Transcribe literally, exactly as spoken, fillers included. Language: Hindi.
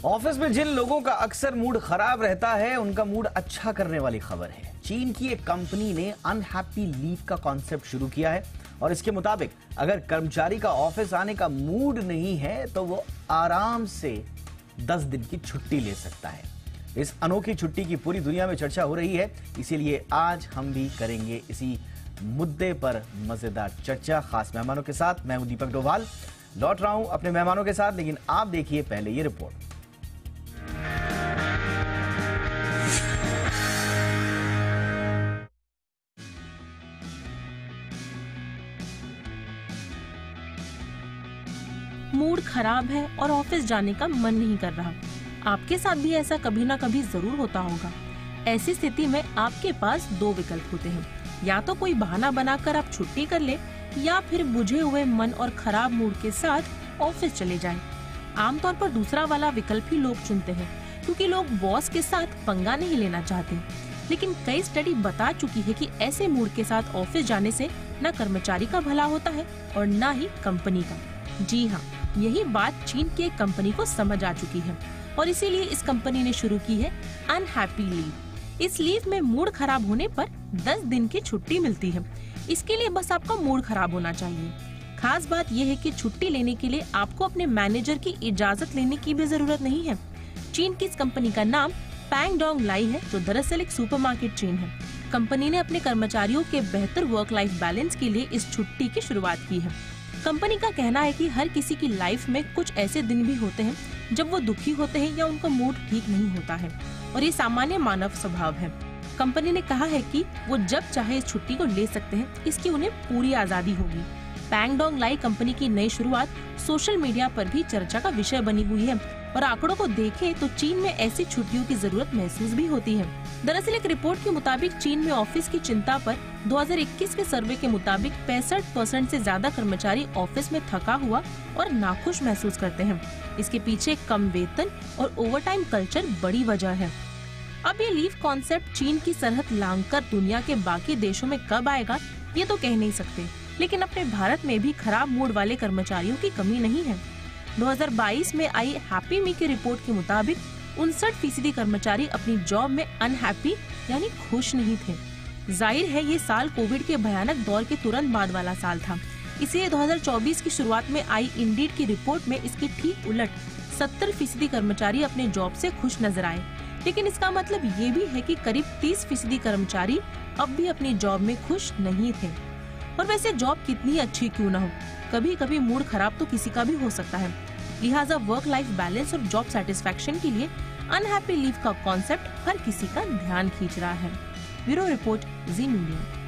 ऑफिस में जिन लोगों का अक्सर मूड खराब रहता है, उनका मूड अच्छा करने वाली खबर है। चीन की एक कंपनी ने अनहैप्पी लीव का कॉन्सेप्ट शुरू किया है और इसके मुताबिक अगर कर्मचारी का ऑफिस आने का मूड नहीं है तो वो आराम से दस दिन की छुट्टी ले सकता है। इस अनोखी छुट्टी की पूरी दुनिया में चर्चा हो रही है, इसीलिए आज हम भी करेंगे इसी मुद्दे पर मजेदार चर्चा खास मेहमानों के साथ। मैं हूं दीपक डोभाल, लौट रहा हूं अपने मेहमानों के साथ, लेकिन आप देखिए पहले ये रिपोर्ट। मूड खराब है और ऑफिस जाने का मन नहीं कर रहा। आपके साथ भी ऐसा कभी ना कभी जरूर होता होगा। ऐसी स्थिति में आपके पास दो विकल्प होते हैं, या तो कोई बहाना बनाकर आप छुट्टी कर ले या फिर बुझे हुए मन और खराब मूड के साथ ऑफिस चले जाएं। आमतौर पर दूसरा वाला विकल्प ही लोग चुनते हैं, क्योंकि लोग बॉस के साथ पंगा नहीं लेना चाहते। लेकिन कई स्टडी बता चुकी है कि ऐसे मूड के साथ ऑफिस जाने से न कर्मचारी का भला होता है और न ही कंपनी का। जी हाँ, यही बात चीन की एक कंपनी को समझ आ चुकी है और इसीलिए इस कंपनी ने शुरू की है अनहैप्पी लीव। इस लीव में मूड खराब होने पर दस दिन की छुट्टी मिलती है। इसके लिए बस आपका मूड खराब होना चाहिए। खास बात यह है कि छुट्टी लेने के लिए आपको अपने मैनेजर की इजाजत लेने की भी जरूरत नहीं है। चीन की इस कंपनी का नाम पैंगडोंग लाई है, जो दरअसल एक सुपरमार्केट चेन है। कंपनी ने अपने कर्मचारियों के बेहतर वर्क लाइफ बैलेंस के लिए इस छुट्टी की शुरुआत की है। कंपनी का कहना है कि हर किसी की लाइफ में कुछ ऐसे दिन भी होते हैं जब वो दुखी होते हैं या उनका मूड ठीक नहीं होता है, और ये सामान्य मानव स्वभाव है। कंपनी ने कहा है कि वो जब चाहे इस छुट्टी को ले सकते हैं, इसकी उन्हें पूरी आजादी होगी। पैंगडोंग लाई कंपनी की नई शुरुआत सोशल मीडिया पर भी चर्चा का विषय बनी हुई है, और आंकड़ों को देखें तो चीन में ऐसी छुट्टियों की जरूरत महसूस भी होती है। दरअसल एक रिपोर्ट के मुताबिक चीन में ऑफिस की चिंता पर दो हज़ार इक्कीस के सर्वे के मुताबिक पैंसठ परसेंट से ज्यादा कर्मचारी ऑफिस में थका हुआ और नाखुश महसूस करते हैं। इसके पीछे कम वेतन और ओवरटाइम कल्चर बड़ी वजह है। अब ये लीव कॉन्सेप्ट चीन की सरहद लांघकर दुनिया के बाकी देशों में कब आएगा, ये तो कह नहीं सकते। लेकिन अपने भारत में भी खराब मूड वाले कर्मचारियों की कमी नहीं है। दो हज़ार बाईस में आई हैप्पी मी की रिपोर्ट के मुताबिक उनसठ फीसदी कर्मचारी अपनी जॉब में अनहैप्पी यानी खुश नहीं थे। जाहिर है ये साल कोविड के भयानक दौर के तुरंत बाद वाला साल था, इसलिए दो हज़ार चौबीस की शुरुआत में आई इंडीड की रिपोर्ट में इसकी ठीक उलट सत्तर फीसदी कर्मचारी अपने जॉब से खुश नजर आए। लेकिन इसका मतलब ये भी है कि करीब तीस फीसदी कर्मचारी अब भी अपनी जॉब में खुश नहीं थे। और वैसे जॉब कितनी अच्छी क्यों न हो, कभी कभी मूड खराब तो किसी का भी हो सकता है। लिहाजा वर्क लाइफ बैलेंस और जॉब सेटिस्फैक्शन के लिए अनहैप्पी लीव का कॉन्सेप्ट हर किसी का ध्यान खींच रहा है। Bureau report, Zee media.